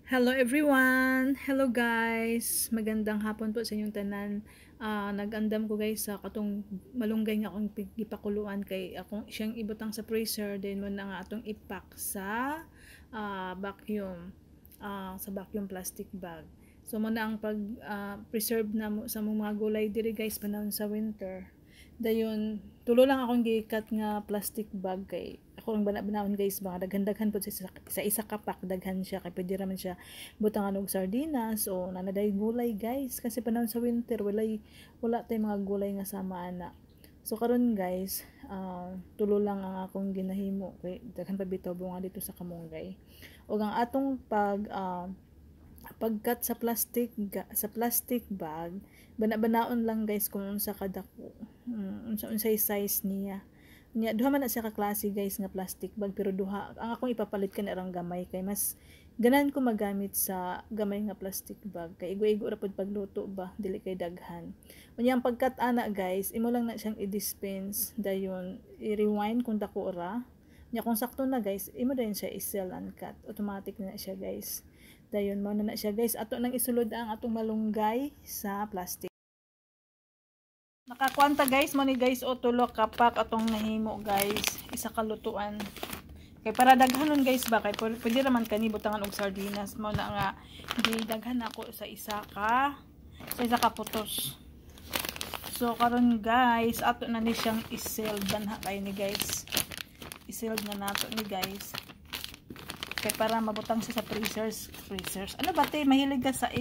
Hello everyone! Hello guys! Magandang hapon po sa inyong tanan. Nag-andam ko guys sa katong malunggay nga akong ipakuluan kay akong siyang ibutang sa freezer then mo na nga atong ipak sa vacuum sa vacuum plastic bag. So mo na ang pag preserve na sa mga gulay diri guys panahon sa winter. Dayon tulo lang akong gikat nga plastic bag kay ako ang banawon guys mga daghan-daghan po sa isa ka pack daghan siya kay pwede raman siya butangan og sardinas o nanaday gulay guys kasi panahon sa winter wala tay mga gulay nga sama ana. So karon guys tulo lang ang akong ginahimo kay daghan pa bitaw bunga dito sa kamunggay ug ang atong pagkat sa plastic bag banaon lang guys kung unsa kadako unsay size niya duha man na siya ka klase guys nga plastic bag pero duha ang akong ipapalit ka na rang gamay kay mas ganan ko magamit sa gamay nga plastic bag kay igo-igo ra pud pagluto ba dili kay daghan unya ang pagkat ana guys imo lang na siyang i-dispense dayon i-rewind kung dako ra nya kung sakto na guys imo dayon siya i-seal and cut automatic na siya guys dayon mao na siya guys ato nang isulod ang atong malunggay sa plastic. Nakakwanta guys mo ni guys o tulo ka pack atong nahimo guys isa ka lutuan kay para daghanon guys ba kay pwede raman kani butangan og sardinas mo na nga gidaghan ako sa isa ka putos. So karon guys ato na ni siyang i-seal danha kay ni guys i-seal na nato ni guys kay para mabutang siya sa freezers ano ba te mahilig ka sa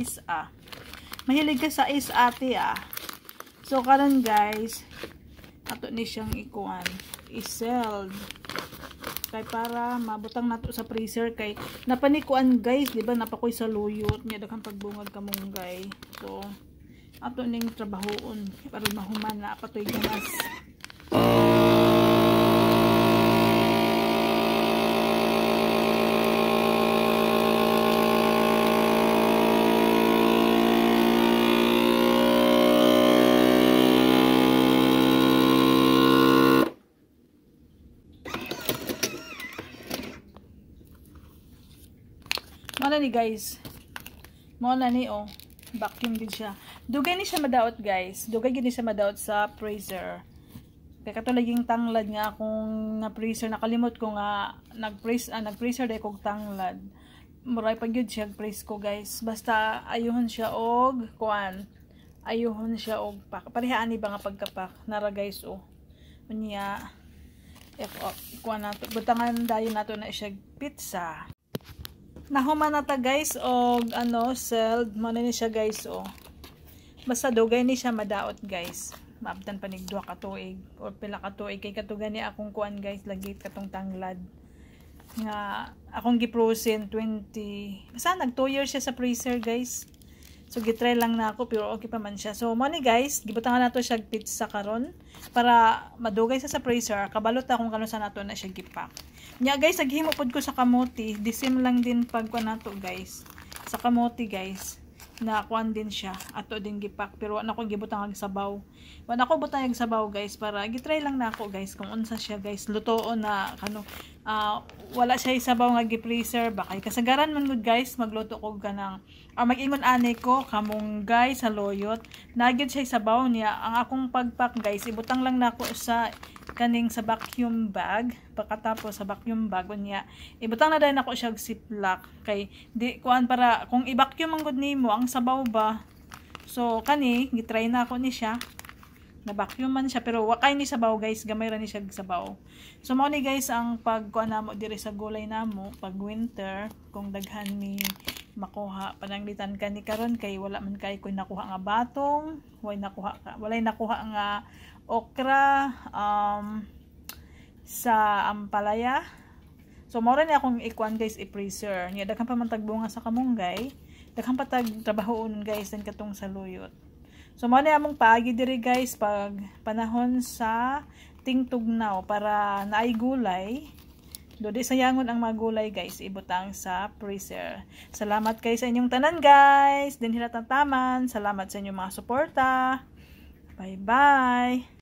is ate So karon guys, ato ni siyang ikuan, i-sealed. Kay para mabutang nato sa freezer kay napanikuan guys, di ba napakoy sa luyot niya daghang pagbungag kamunggay. So ato ning trabahoon para mahuman na patoy ganas. Muna ni guys. Muna ni vacuum din siya. Dugay ni siya madaot guys. Dugay gini siya madaot sa freezer. Kaya katulad yung tanglad nga akong na freezer nakalimot ko nga nag-freezer dai kog tanglad. Muray pag yun siya freeze ko guys. Basta ayuhon siya og kuan. Ayuhon siya og pak. Parehaan ni ba nga pagkapak. Nara guys Unya kuan nato. Butangan dayon nato na siya pizza. Nahuman na ta guys og sealed mo na ni siya guys basta dugay ni siya madaot guys maabtan pa nig 2 ka tuig or pila ka tuig kay katugan ni akong kuan guys lagi katong tanglad nga akong gi-frozen 20 basta nag 2 years siya sa freezer guys so gitry lang na ako pero okay pa man siya so mo ni guys gibutangan nato siya pizza karon para madugay sa freezer kabalot akong kanon sa nato na siya gipack nya guys naghimo pod ko sa kamote disim lang din pagkuan nato guys sa kamote guys na kuan din siya ato din gipack pero wala ko gibutang og sabaw wala ko butang og sabaw guys para gitry lang na ako guys kung unsa siya guys lutoon na wala siya sabaw nga gi-freezer ba kay kasagaran man gud guys magluto ko ganang mag-ingon ani ko kamunggay sa loyot nagyud siya sabaw niya ang akong pagpack guys ibutang lang nako sa kaning sa vacuum bag pagkatapos sa vacuum bag niya ibutang na din ako siya ziplock kay di kuan para kung i-vacuum ang gud nimo ang sabaw ba so kani gitry na ako ni siya na vacuum man siya pero wakay ni sabaw guys gamay ra ni siya sabaw so mao ni guys ang pagkuan namo diri sa gulay namo pag winter kung daghan ni makuha pananglitan ka ni karon kay wala man kay koy nakuha nga batong walay nakuha nga okra sa ampalaya so mao ra ni akong ikuan guys i-freezer nya daghan pa man tagbunga sa kamunggay daghan pa tag trabahoon guys din katong sa luyot so mao ni among paagi diri guys pag panahon sa tingtugnaw para naay gulay dodi sayangon ang mga gulay guys ibutang sa freezer salamat kay sa inyong tanan guys din hilatang taman salamat sa inyong mga suporta bye bye.